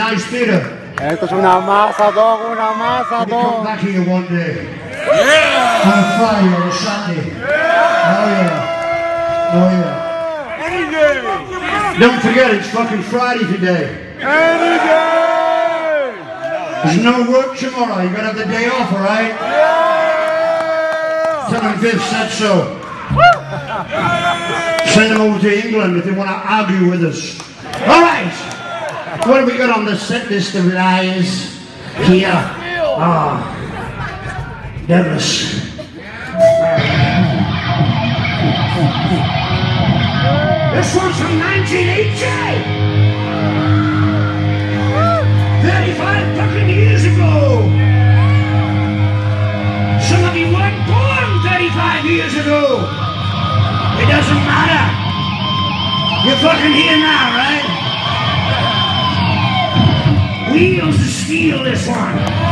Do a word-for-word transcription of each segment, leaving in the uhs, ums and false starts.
nice bitter. Esto es una masa, Doc, una masa, We'll come Doc. back here one day. Yeah! On a Friday or a Sunday. Yeah! Oh yeah. Oh yeah. Any day! Don't forget, it's fucking Friday today. Any day! There's no work tomorrow. You're gonna have the day off, alright? Yeah! Tell them Viv said so. Send them over to England if they want to argue with us. Alright! What have we got on the set list of liars here? Ah, Douglas. This one's from nineteen eighty! thirty-five fucking years ago! Some of you weren't born thirty-five years ago! It doesn't matter! You're fucking here now, right? Wheels of steel, this one.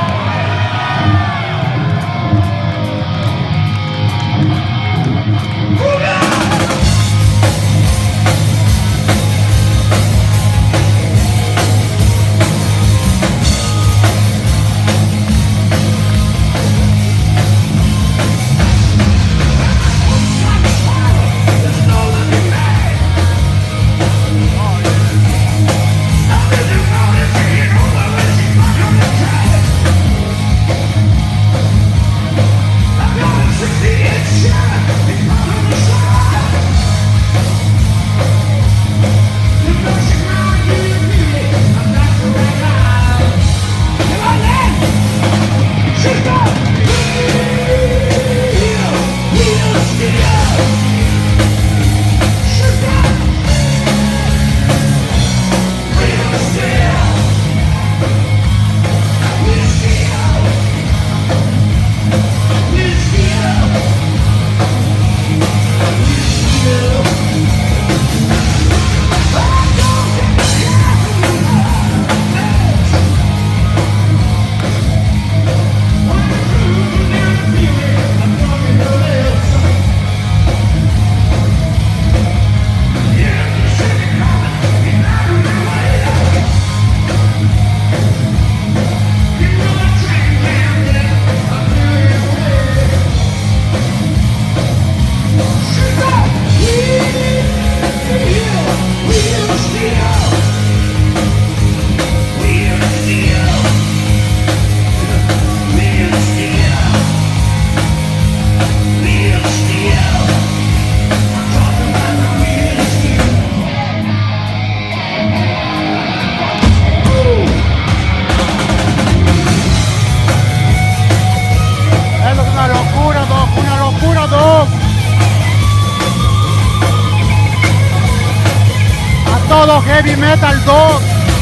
Todo heavy metal dos.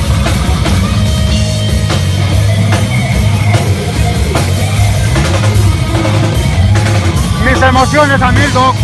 Mis emociones a mil dos.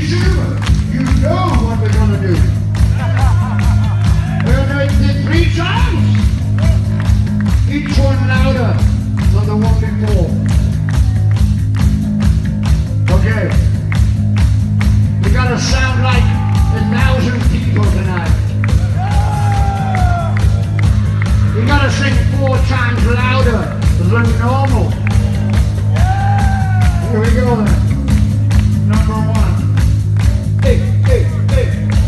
sure you know what we're gonna do? We're gonna do it three times. Each one louder than the one before. Okay. We gotta sound like a thousand people tonight. You gotta sing four times louder than normal. Here we go then. Number one. Hey, hey, hey.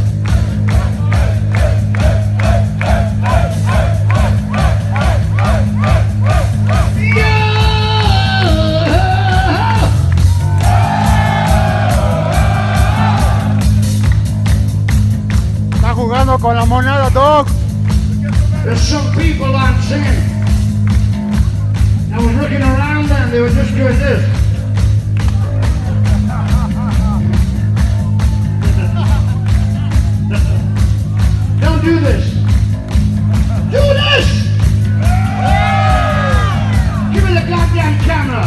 Está jugando con la moneda, Doc. There's some people I'm seeing. I was looking around them, they were just doing this. Don't do this. Do this! Give me the goddamn camera.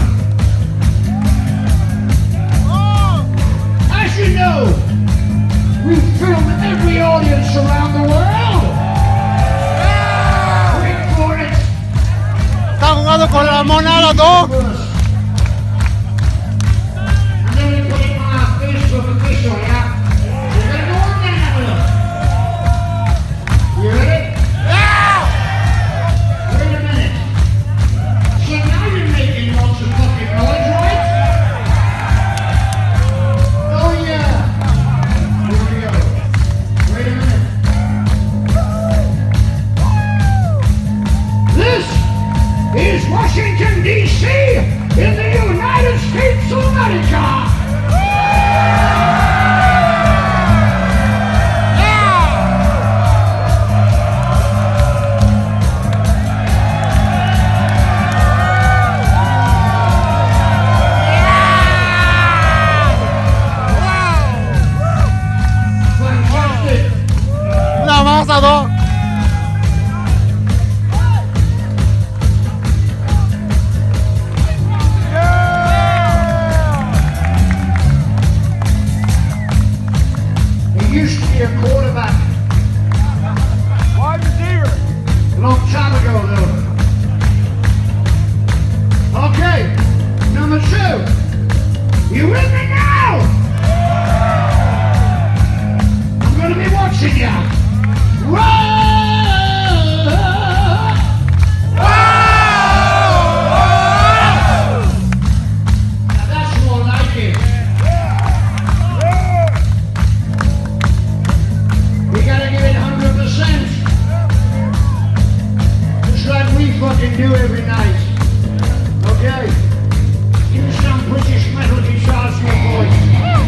As you know, we film every audience around the world. Wait for it. Está jugando con la moneda, Doc. And then we put it on our Facebook official, yeah? We're gonna go on there and have a look. You ready? Yeah! Wait a minute. So now you're making lots of fucking noise, right? Oh yeah. Here we go. Wait a minute. This is Washington, D C in the United States of America. Fantastic. La masa, Doc. He used to be a quarterback Wide receiver. a long time ago, though. Okay, number two. You with me now? I'm gonna be watching you. Whoa! Now that's more like it. We gotta give it one hundred percent. Just like we fucking do every night. Okay? Give me some British metal guitars, my boys.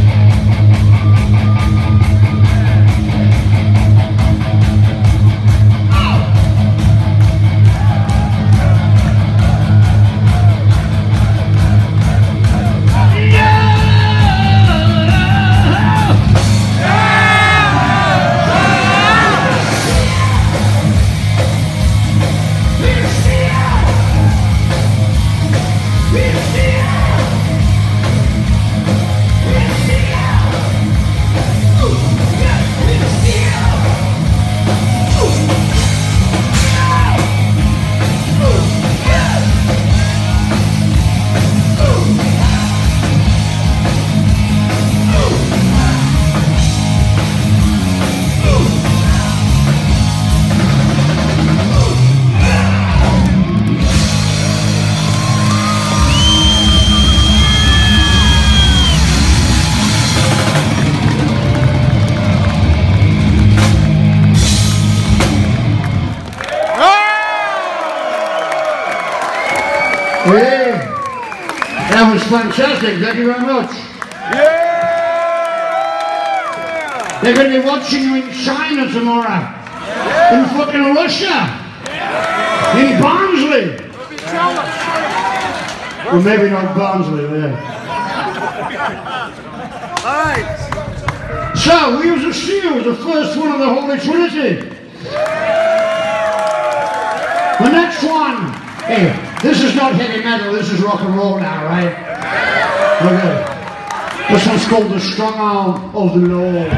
Hey, that was fantastic. Thank you very much. Yeah! They're going to be watching you in China tomorrow. In fucking Russia. In Barnsley. Well, maybe not Barnsley, yeah. Alright. So, we was a seal, the first one of the Holy Trinity. The next one. Hey, this is not heavy metal, this is rock and roll now, right? Okay. This one's called The Strong Arm of the Lord.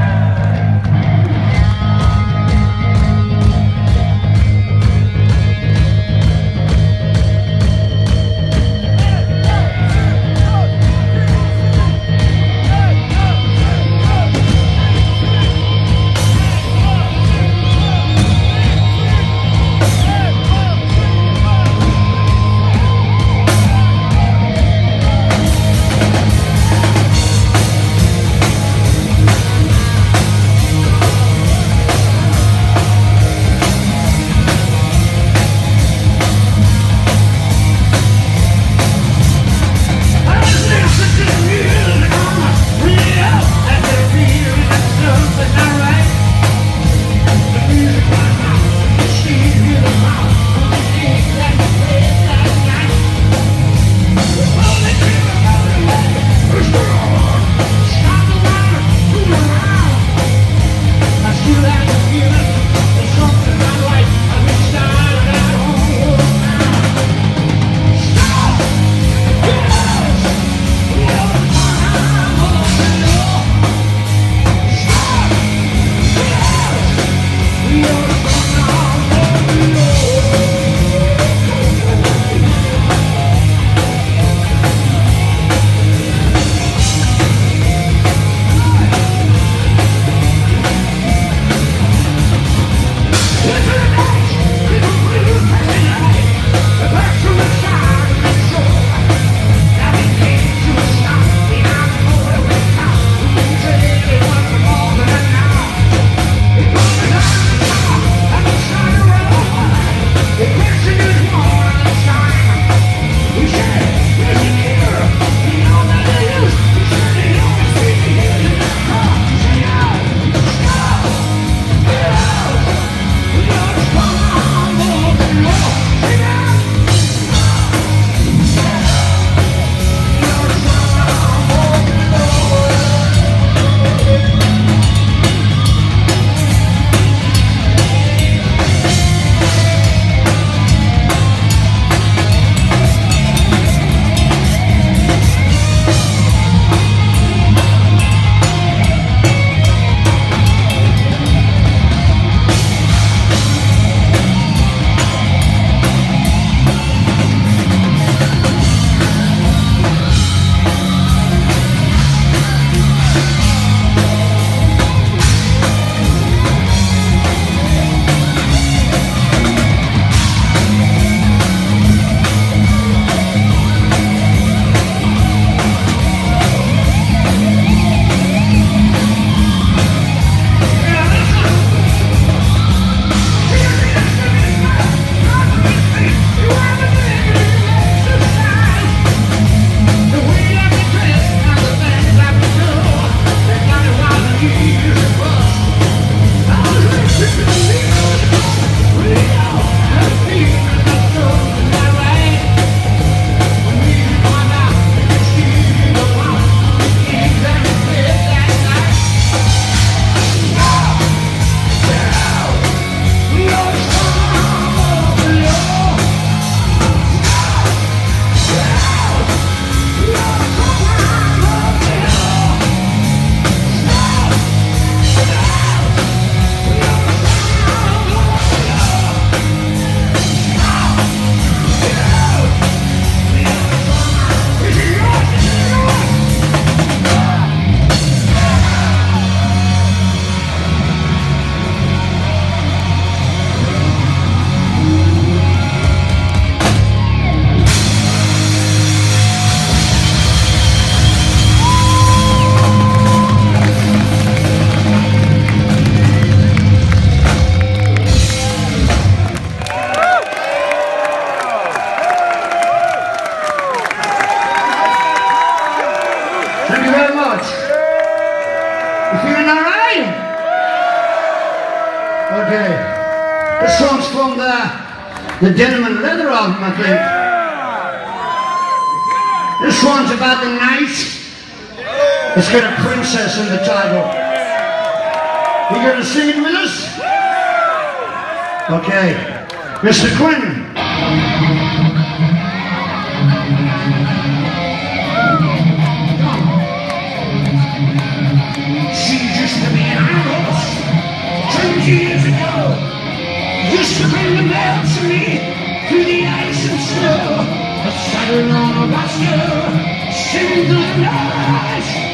This song's from the, the Denim and Leather album, I think. This one's about the night. It's got a princess in the title. You gonna sing it with us? Okay. Mister Quinn. to melt me through the ice and snow. A saddle on a roster, sing the night.